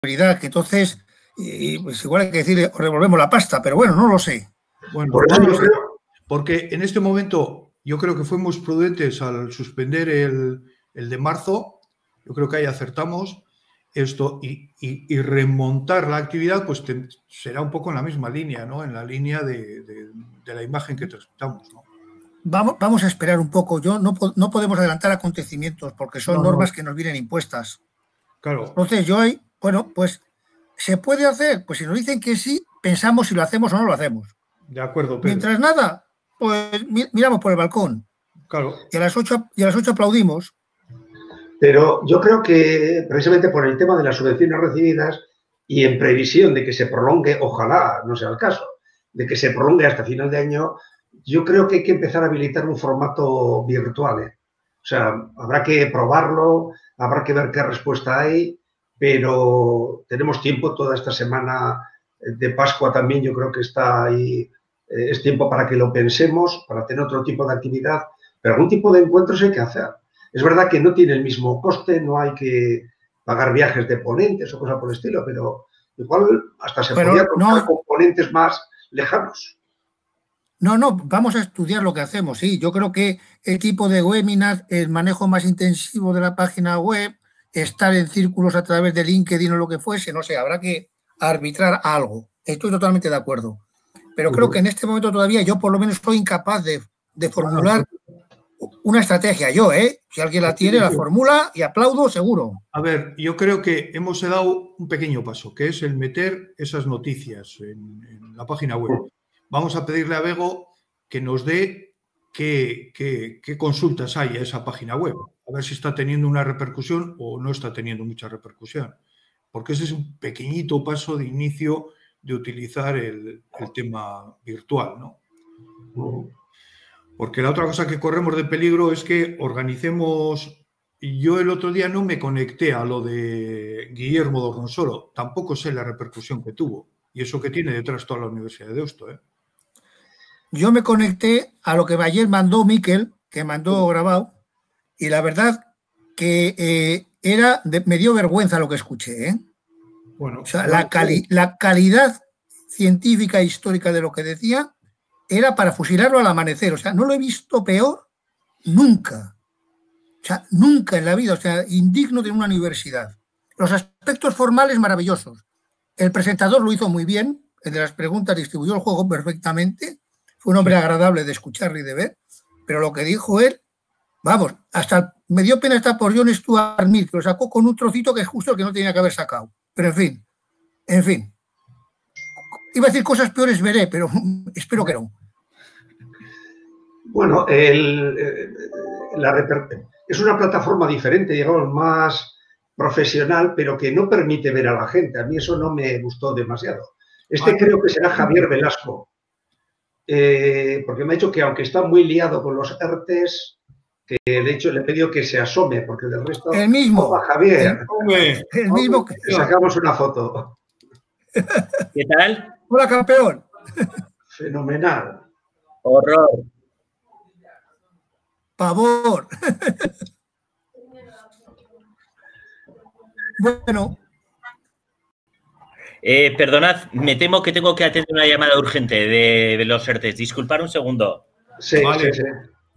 prioridad, que entonces, pues igual hay que decir, revolvemos la pasta, pero bueno, no lo sé. Bueno, por eso yo creo, porque en este momento yo creo que fuimos prudentes al suspender el de marzo, yo creo que ahí acertamos esto y remontar la actividad, pues será un poco en la misma línea, ¿no? En la línea de la imagen que transmitamos, ¿no? Vamos a esperar un poco. No podemos adelantar acontecimientos porque son normas que nos vienen impuestas. Claro. Entonces bueno, pues ¿se puede hacer? Pues si nos dicen que sí, pensamos si lo hacemos o no lo hacemos. De acuerdo, Pedro. Mientras nada, pues miramos por el balcón. Claro. Y a las 8 aplaudimos. Pero yo creo que precisamente por el tema de las subvenciones recibidas y en previsión de que se prolongue, ojalá no sea el caso, de que se prolongue hasta final de año, yo creo que hay que empezar a habilitar un formato virtual. O sea, habrá que probarlo, habrá que ver qué respuesta hay, pero tenemos tiempo toda esta semana de Pascua también, yo creo que está ahí, es tiempo para que lo pensemos, para tener otro tipo de actividad, pero algún tipo de encuentros hay que hacer. Es verdad que no tiene el mismo coste, no hay que pagar viajes de ponentes o cosas por el estilo, pero igual hasta se podría contar con ponentes más lejanos. No, vamos a estudiar lo que hacemos, sí. Yo creo que el tipo de webinar, el manejo más intensivo de la página web, estar en círculos a través de LinkedIn o lo que fuese, no sé, habrá que arbitrar algo. Estoy totalmente de acuerdo. Pero creo que en este momento todavía yo por lo menos soy incapaz de formular una estrategia. Si alguien la tiene, la formula y aplaudo seguro. A ver, yo creo que hemos dado un pequeño paso, que es el meter esas noticias en la página web. Vamos a pedirle a Bego que nos dé qué consultas hay a esa página web. A ver si está teniendo una repercusión o no está teniendo mucha repercusión. Porque ese es un pequeñito paso de inicio de utilizar el tema virtual, ¿no? Porque la otra cosa que corremos de peligro es que organicemos... Yo el otro día no me conecté a lo de Guillermo Dorronsoro. Tampoco sé la repercusión que tuvo. Y eso que tiene detrás toda la Universidad de Deusto, ¿eh? Yo me conecté a lo que ayer mandó Miquel, que mandó grabado, y la verdad que me dio vergüenza lo que escuché, ¿eh? Bueno, o sea, la calidad científica e histórica de lo que decía era para fusilarlo al amanecer. O sea, no lo he visto peor nunca. O sea, nunca en la vida. O sea, indigno de una universidad. Los aspectos formales maravillosos. El presentador lo hizo muy bien. El de las preguntas distribuyó el juego perfectamente. Fue un hombre agradable de escuchar y de ver. Pero lo que dijo él, vamos, hasta me dio pena estar por John Stuart Mill, que lo sacó con un trocito que es justo el que no tenía que haber sacado. Pero en fin. Iba a decir cosas peores veré, pero espero que no. Bueno, es una plataforma diferente, digamos, más profesional, pero que no permite ver a la gente. A mí eso no me gustó demasiado. Creo que será Javier Velasco, porque me ha dicho que aunque está muy liado con los ERTES, que de hecho le he pedido que se asome, porque del resto... El mismo. Opa, Javier. El mismo que... Sacamos una foto. ¿Qué tal? Hola, campeón. Fenomenal. Horror. Pavor. Bueno. Perdonad, me temo que tengo que atender una llamada urgente de los ERTES. Disculpad un segundo. Sí, vale. Sí.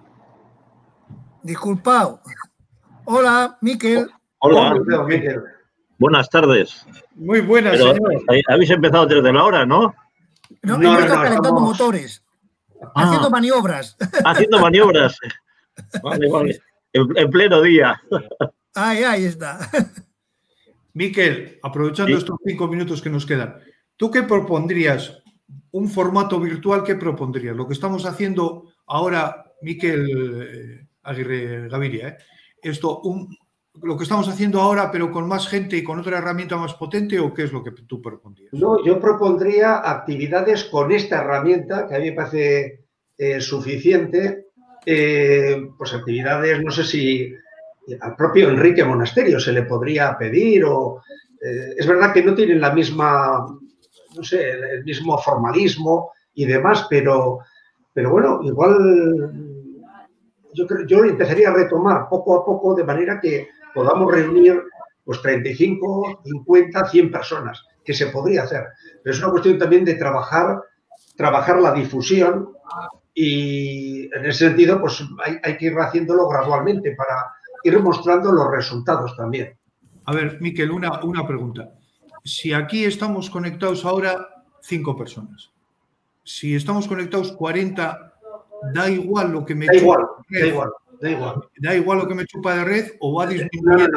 Disculpado. Hola, Miquel. Hola, Miquel. Buenas tardes. Muy buenas, pero, señor. Habéis empezado desde la hora, ¿no? No, estamos calentando motores. Haciendo maniobras. Haciendo maniobras. Vale. En pleno día. Ahí está. Miquel, aprovechando estos 5 minutos que nos quedan, ¿tú qué propondrías? ¿Un formato virtual qué propondrías? Lo que estamos haciendo ahora, Miquel Aguirre Gaviria, lo que estamos haciendo ahora, pero con más gente y con otra herramienta más potente, ¿o qué es lo que tú propondrías? No, yo propondría actividades con esta herramienta, que a mí me parece suficiente, pues actividades, no sé si al propio Enrique Monasterio se le podría pedir, o es verdad que no tienen la misma, no sé, el mismo formalismo y demás, pero bueno, igual yo empezaría a retomar poco a poco de manera que podamos reunir pues 35, 50, 100 personas, que se podría hacer. Pero es una cuestión también de trabajar la difusión y en ese sentido pues hay que ir haciéndolo gradualmente para ir mostrando los resultados también. A ver, Miquel, una pregunta. Si aquí estamos conectados ahora 5 personas, si estamos conectados 40, ¿da igual lo que me chupa de red? ¿Da igual lo que me chupa de red o va a disminuir?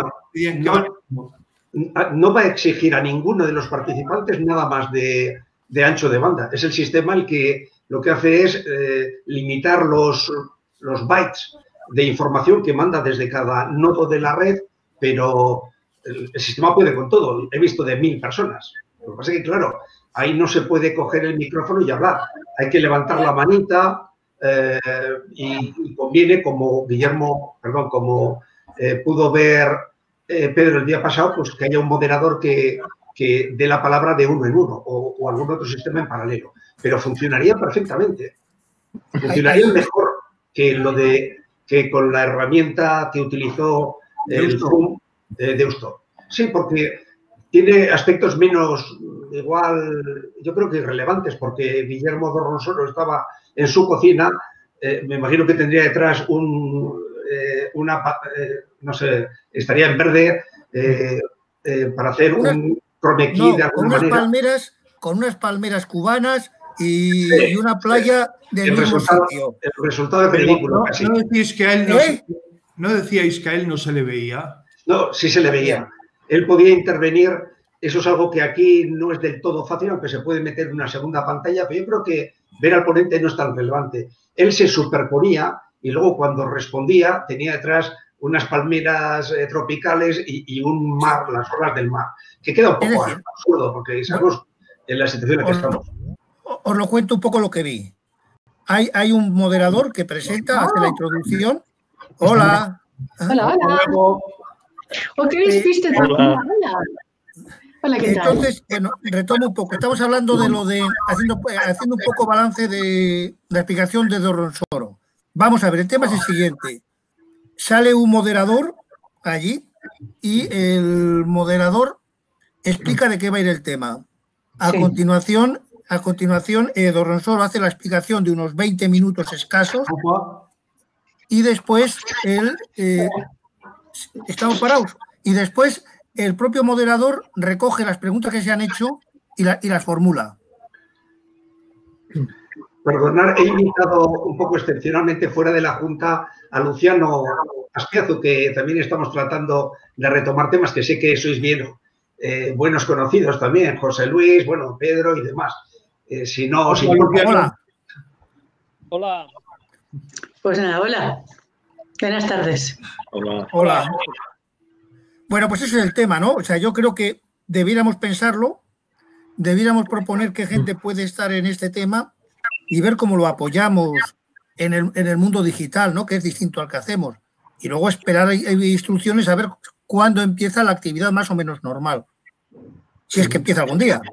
No va a exigir a ninguno de los participantes nada más de ancho de banda. Es el sistema el que lo que hace es limitar los bytes de información que manda desde cada nodo de la red, pero el sistema puede con todo. He visto de 1000 personas. Lo que pasa es que, claro, ahí no se puede coger el micrófono y hablar. Hay que levantar la manita y conviene, como pudo ver Pedro el día pasado, pues que haya un moderador que dé la palabra de uno en uno o algún otro sistema en paralelo. Pero funcionaría perfectamente. Funcionaría mejor que con la herramienta que utilizó el Zoom de Deusto. Sí, porque tiene aspectos menos, igual, yo creo que irrelevantes, porque Guillermo Dorronsoro estaba en su cocina, me imagino que tendría detrás no sé, estaría en verde para hacer un chroma key de alguna manera. Con unas palmeras cubanas y una playa del mismo sitio. El resultado es ridículo. ¿No decíais que a él no se le veía? No, sí se le veía. Él podía intervenir. Eso es algo que aquí no es del todo fácil, aunque se puede meter en una segunda pantalla, pero yo creo que ver al ponente no es tan relevante. Él se superponía y luego cuando respondía tenía detrás unas palmeras tropicales y un mar, las olas del mar, que queda un poco absurdo porque sabemos en la situación en la que estamos. Os lo cuento un poco lo que vi. Hay un moderador que presenta, hace la introducción. Hola. Hola. ¿O qué viste? Hola, ¿qué tal? Entonces, bueno, retomo un poco. Estamos hablando de lo de haciendo un poco balance de la explicación de Dorronsoro. Vamos a ver, el tema es el siguiente. Sale un moderador allí y el moderador explica de qué va a ir el tema. A continuación, Dorronsoro hace la explicación de unos 20 minutos escasos y después estamos parados. Y después el propio moderador recoge las preguntas que se han hecho y las formula. Perdonad, he invitado un poco excepcionalmente fuera de la Junta a Luciano Aspiazu, que también estamos tratando de retomar temas que sé que sois bien buenos conocidos también, José Luis, bueno, Pedro y demás. Si no os importa. Hola. Pues nada, hola. Buenas tardes. Hola. Bueno, pues ese es el tema, ¿no? O sea, yo creo que debiéramos pensarlo, debiéramos proponer qué gente puede estar en este tema y ver cómo lo apoyamos en el mundo digital, ¿no? Que es distinto al que hacemos. Y luego esperar instrucciones a ver cuándo empieza la actividad más o menos normal. Si es que empieza algún día.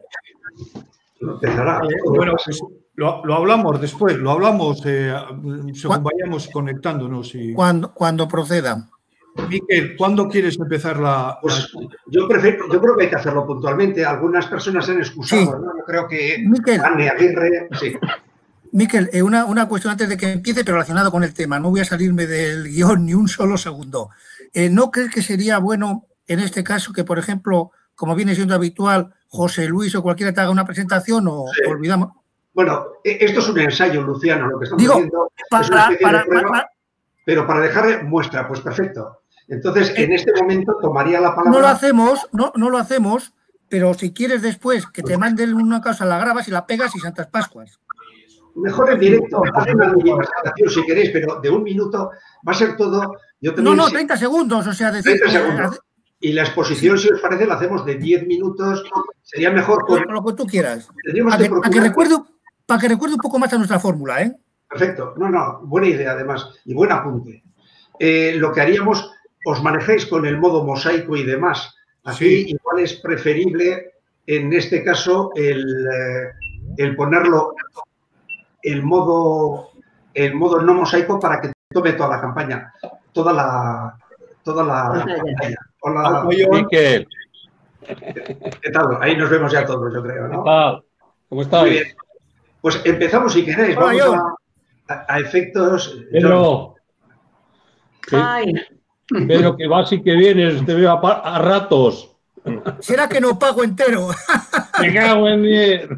Bueno, pues lo hablamos después, lo hablamos según vayamos conectándonos. Cuando proceda. Miquel, ¿cuándo quieres empezar Pues yo creo que hay que hacerlo puntualmente. Algunas personas se han excusado, sí. ¿no? Yo creo que Miquel, Anne Aguirre, sí. Miquel, una cuestión antes de que empiece, pero relacionado con el tema. No voy a salirme del guión ni un solo segundo. ¿No crees que sería bueno, en este caso, que, por ejemplo, como viene siendo habitual, José Luis o cualquiera te haga una presentación o olvidamos? Bueno, esto es un ensayo, Luciano, lo que estamos haciendo es una especie de prueba, pero para dejar muestra, pues perfecto. Entonces, en este momento tomaría la palabra... No lo hacemos, pero si quieres después que te manden una cosa, la grabas y la pegas y Santas Pascuas. Mejor en directo, haz una mini presentación si queréis, pero de 1 minuto va a ser todo... No, 30 segundos, o sea, decir... 30 segundos. Y la exposición, si os parece, la hacemos de 10 minutos. Sería mejor... Lo que tú quieras. Para que recuerde un poco más a nuestra fórmula, ¿eh? Perfecto. No, buena idea, además. Y buen apunte. Lo que haríamos, os manejáis con el modo mosaico y demás. Aquí igual es preferible, en este caso, el ponerlo el modo no mosaico para que tome toda la campaña, toda la pantalla. Hola, Miquel. ¿Qué tal? Ahí nos vemos ya todos, yo creo, ¿no? ¿Qué tal? ¿Cómo estáis? Muy bien. Pues empezamos si queréis. Hola, Vamos a efectos. Pedro. Ay, Pedro, que vas y que vienes, te veo a ratos. ¿Será que no pago entero? Me cago en 10.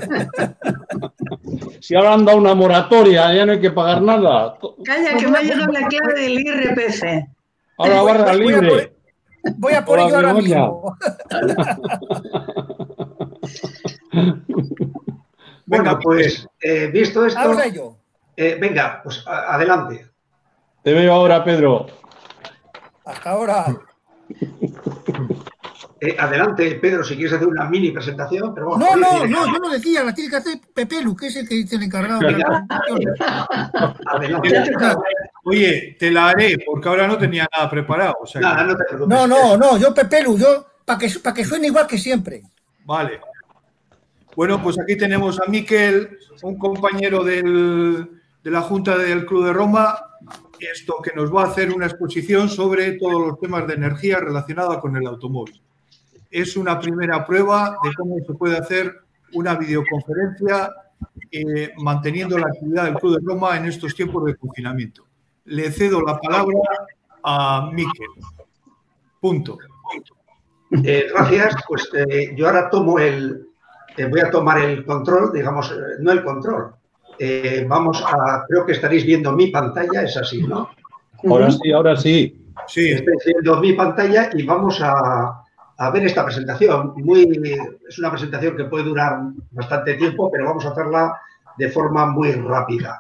Si ahora han dado una moratoria, ya no hay que pagar nada. calla, que me ha llegado la clave del IRPF. Ahora barra libre. Voy a por Hola, ello ahora Begoña. mismo. Bueno, pues visto esto, Vamos a ello. venga, pues adelante. Te veo ahora, Pedro. Hasta ahora. Adelante, Pedro, si quieres hacer una mini presentación. Pero bueno, No, yo lo decía, la tiene que hacer Pepe Lu, que es el que dice el encargado de la presentación. Adelante. Oye, te la haré, porque ahora no tenía nada preparado. O sea Nada, que- no te preocupes. No, yo Pepe Lu, yo para que suene igual que siempre. Vale. Bueno, pues aquí tenemos a Miquel, un compañero de la Junta del Club de Roma, esto que nos va a hacer una exposición sobre todos los temas de energía relacionada con el automóvil. Es una primera prueba de cómo se puede hacer una videoconferencia manteniendo la actividad del Club de Roma en estos tiempos de confinamiento. Le cedo la palabra a Miquel. Punto. Gracias. Pues yo ahora voy a tomar el control, digamos, no el control. Creo que estaréis viendo mi pantalla, es así, ¿no? Ahora sí, ahora sí. Sí, Estáis viendo mi pantalla y vamos a ver esta presentación. Es una presentación que puede durar bastante tiempo, pero vamos a hacerla de forma muy rápida.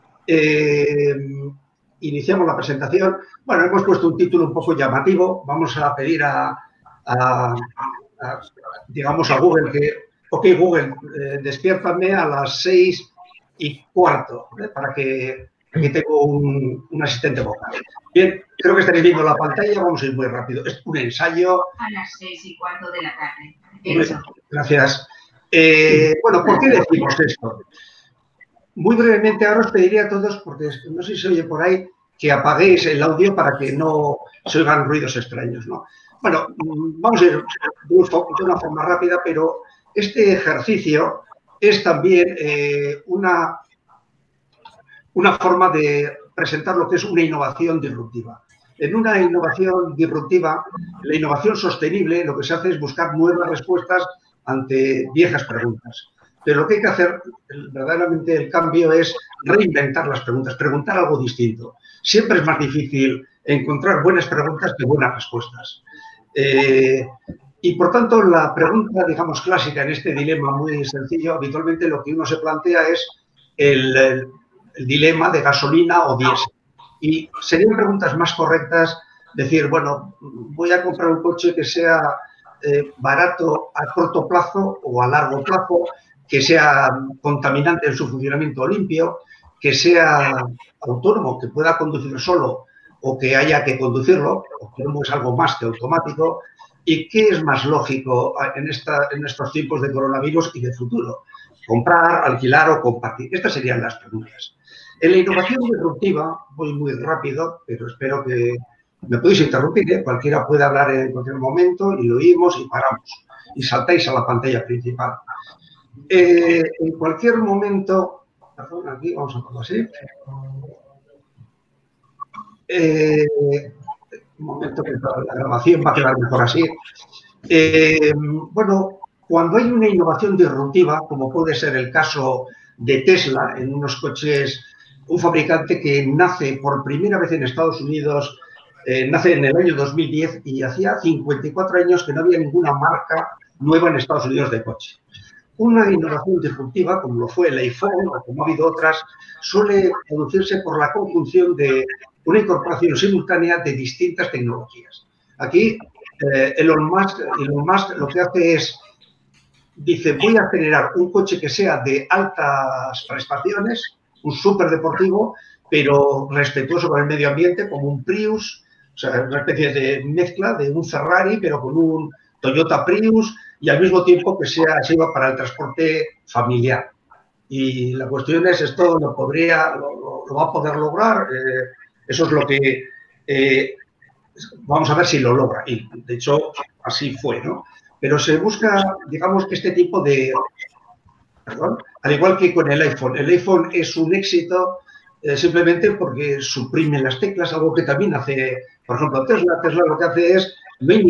Iniciamos la presentación. Bueno, hemos puesto un título un poco llamativo. Vamos a pedir digamos, a Google que, ok, Google, despiértame a las 6:15, ¿eh? Para que aquí tengo un asistente vocal. Bien, creo que estaréis viendo la pantalla. Vamos a ir muy rápido. Es un ensayo. A las 6:15 de la tarde. Gracias. Bueno, ¿por qué decimos esto? Muy brevemente, ahora os pediría a todos, porque no sé si se oye por ahí, que apaguéis el audio para que no se oigan ruidos extraños, ¿no? Bueno, vamos a ir de una forma rápida, pero este ejercicio es también una forma de presentar lo que es una innovación disruptiva. En una innovación disruptiva, la innovación sostenible, lo que se hace es buscar nuevas respuestas ante viejas preguntas. Pero lo que hay que hacer, verdaderamente el cambio, es reinventar las preguntas, preguntar algo distinto. Siempre es más difícil encontrar buenas preguntas que buenas respuestas. Y por tanto, la pregunta, digamos, clásica en este dilema muy sencillo, habitualmente lo que uno se plantea es el dilema de gasolina o diésel. Y serían preguntas más correctas decir, bueno, voy a comprar un coche que sea barato a corto plazo o a largo plazo, que sea contaminante en su funcionamiento limpio, que sea autónomo, que pueda conducir solo o que haya que conducirlo, autónomo es algo más que automático, y qué es más lógico en estos tiempos de coronavirus y de futuro, comprar, alquilar o compartir. Estas serían las preguntas. En la innovación disruptiva, voy muy rápido, pero espero que me podéis interrumpir, ¿eh? Cualquiera puede hablar en cualquier momento y lo oímos y paramos y saltáis a la pantalla principal. En cualquier momento, perdón, aquí vamos a ponerlo así. Un momento que la grabación va a quedar mejor así. Bueno, cuando hay una innovación disruptiva, como puede ser el caso de Tesla en unos coches, un fabricante que nace por primera vez en Estados Unidos, nace en el año 2010 y hacía 54 años que no había ninguna marca nueva en Estados Unidos de coche. Una innovación disruptiva, como lo fue el iPhone o como ha habido otras, suele producirse por la conjunción de una incorporación simultánea de distintas tecnologías. Aquí, Elon Musk lo que hace es, dice, voy a generar un coche que sea de altas prestaciones, un superdeportivo, pero respetuoso con el medio ambiente, como un Prius, o sea, una especie de mezcla de un Ferrari, pero con un Toyota Prius, y al mismo tiempo que sirva para el transporte familiar. Y la cuestión es, ¿esto lo va a poder lograr? Eso es lo que vamos a ver si lo logra. Y, de hecho, así fue, ¿no? Pero se busca, digamos, que este tipo de... Perdón, al igual que con el iPhone es un éxito simplemente porque suprime las teclas, algo que también hace, por ejemplo, Tesla. Tesla lo que hace es, no hay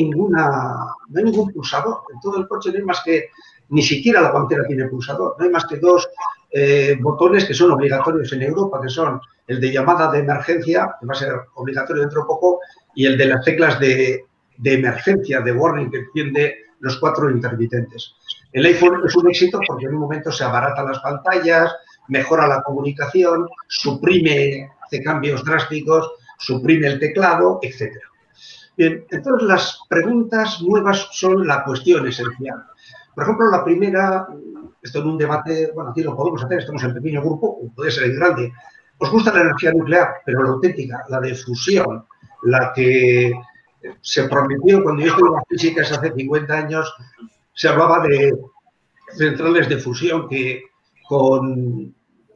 ningún pulsador. En todo el coche no hay más que, ni siquiera la guantera tiene pulsador, no hay más que dos botones que son obligatorios en Europa, que son el de llamada de emergencia, que va a ser obligatorio dentro de poco, y el de las teclas de emergencia, de warning, que enciende los 4 intermitentes. El iPhone es un éxito porque en un momento se abaratan las pantallas, mejora la comunicación, suprime, hace cambios drásticos, suprime el teclado, etc. Bien, entonces las preguntas nuevas son la cuestión esencial. Por ejemplo, la primera, esto en un debate, bueno, aquí lo podemos hacer, estamos en pequeño grupo, puede ser en grande. Os gusta la energía nuclear, pero la auténtica, la de fusión, la que se prometió cuando yo estuve en las físicas hace 50 años, se hablaba de centrales de fusión que con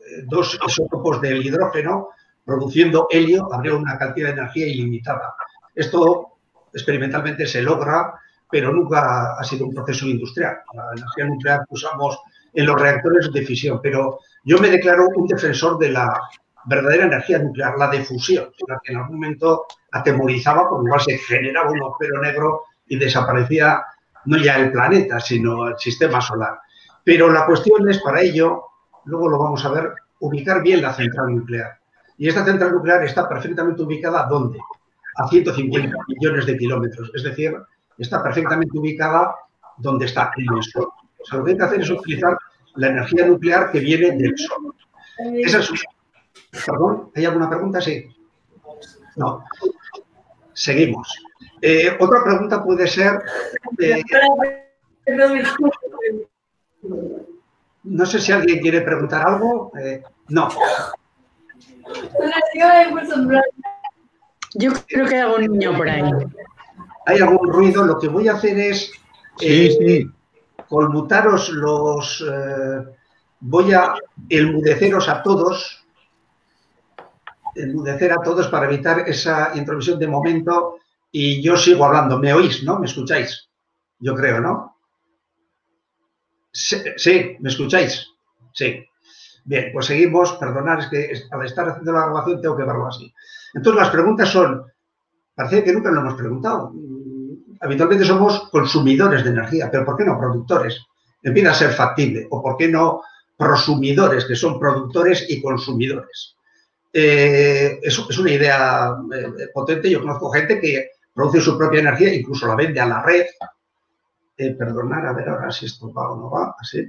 2 isótopos del hidrógeno, produciendo helio, habría una cantidad de energía ilimitada. Esto experimentalmente se logra, pero nunca ha sido un proceso industrial. La energía nuclear que usamos en los reactores de fisión, pero yo me declaro un defensor de la verdadera energía nuclear, la de fusión, la que en algún momento atemorizaba, porque igual se generaba un agujero negro y desaparecía no ya el planeta, sino el sistema solar. Pero la cuestión es, para ello, luego lo vamos a ver, ubicar bien la central nuclear. Y esta central nuclear está perfectamente ubicada, ¿dónde? A 150 millones de kilómetros. Es decir, está perfectamente ubicada donde está el Sol. O sea, lo que hay que hacer es utilizar la energía nuclear que viene del Sol. Esa es... ¿Perdón? ¿Hay alguna pregunta? Sí. No. Seguimos. Otra pregunta puede ser... no sé si alguien quiere preguntar algo. No. Yo creo que hay algún niño por ahí. Hay algún ruido. Lo que voy a hacer es conmutaros los... voy a enmudeceros a todos. Enmudecer a todos para evitar esa intromisión de momento. Y yo sigo hablando. ¿Me oís, no? ¿Me escucháis? Yo creo, ¿no? Sí, ¿me escucháis? Sí. Bien, pues seguimos. Perdonad, es que al estar haciendo la grabación tengo que verlo así. Entonces, las preguntas son... Parece que nunca lo hemos preguntado. Habitualmente somos consumidores de energía, pero ¿por qué no productores? Empieza a ser factible. ¿O por qué no prosumidores, que son productores y consumidores? Es una idea potente. Yo conozco gente que produce su propia energía, incluso la vende a la red. Perdonad, a ver ahora si esto va o no va. Así.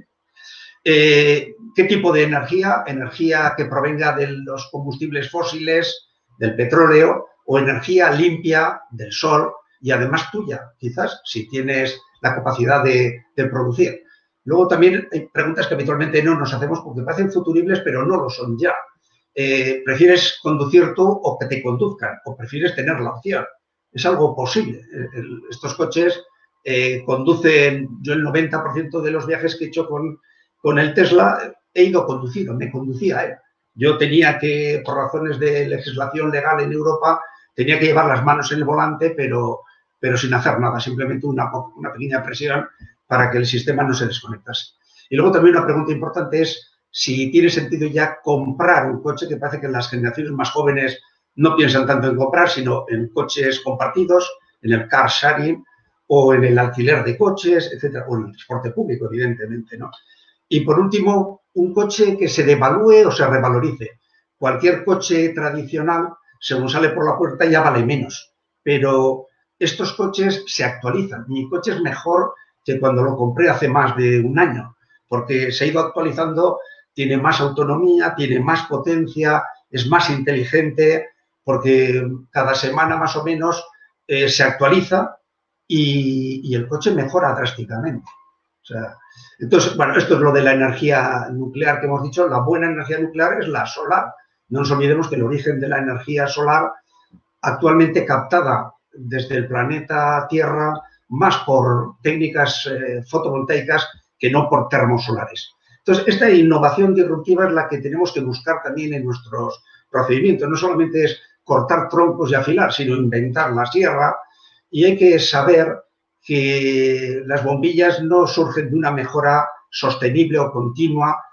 ¿Qué tipo de energía? Energía que provenga de los combustibles fósiles, del petróleo, o energía limpia del sol y además tuya, quizás, si tienes la capacidad de producir. Luego también hay preguntas que habitualmente no nos hacemos porque parecen futuribles, pero no lo son ya. ¿Prefieres conducir tú o que te conduzcan? ¿O prefieres tener la opción? Es algo posible. Estos coches conducen, yo el 90% de los viajes que he hecho con el Tesla he ido conducido, me conducía. Yo tenía que, por razones de legislación legal en Europa, tenía que llevar las manos en el volante, pero sin hacer nada, simplemente una pequeña presión para que el sistema no se desconectase. Y luego también una pregunta importante es si tiene sentido ya comprar un coche, que parece que las generaciones más jóvenes no piensan tanto en comprar, sino en coches compartidos, en el car sharing o en el alquiler de coches, etcétera, o en el transporte público, evidentemente, ¿no? Y por último, un coche que se devalúe o se revalorice. Cualquier coche tradicional, según sale por la puerta, ya vale menos. Pero estos coches se actualizan. Mi coche es mejor que cuando lo compré hace más de un año, porque se ha ido actualizando, tiene más autonomía, tiene más potencia, es más inteligente, porque cada semana más o menos se actualiza y el coche mejora drásticamente. O sea, entonces, bueno, esto es lo de la energía nuclear que hemos dicho. La buena energía nuclear es la solar. No nos olvidemos que el origen de la energía solar, actualmente captada desde el planeta Tierra, más por técnicas fotovoltaicas que no por termosolares. Entonces, esta innovación disruptiva es la que tenemos que buscar también en nuestros procedimientos. No solamente es cortar troncos y afilar, sino inventar la sierra, y hay que saber que las bombillas no surgen de una mejora sostenible o continua